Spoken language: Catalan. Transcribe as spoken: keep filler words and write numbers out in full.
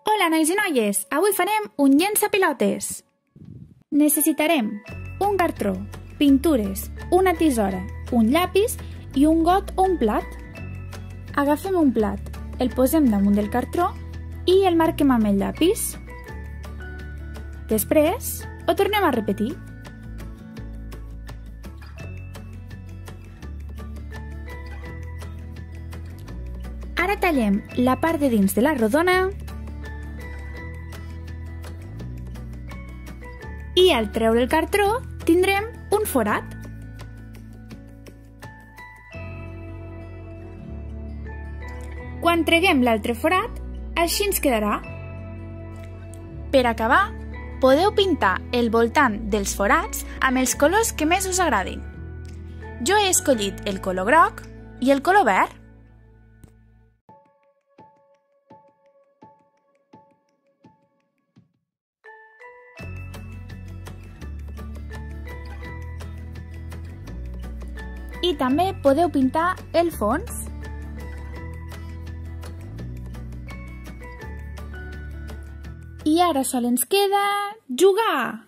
Hola, nois i noies! Avui farem un llançapilotes. Necessitarem un cartró, pintures, una tisora, un llapis i un got o un plat. Agafem un plat, el posem damunt del cartró i el marquem amb el llapis. Després, ho tornem a repetir. Ara tallem la part de dins de la rodona i al treure el cartró tindrem un forat. Quan treguem l'altre forat, així ens quedarà. Per acabar, podeu pintar el voltant dels forats amb els colors que més us agradin. Jo he escollit el color groc i el color verd. I també podeu pintar el fons. I ara sol ens queda jugar!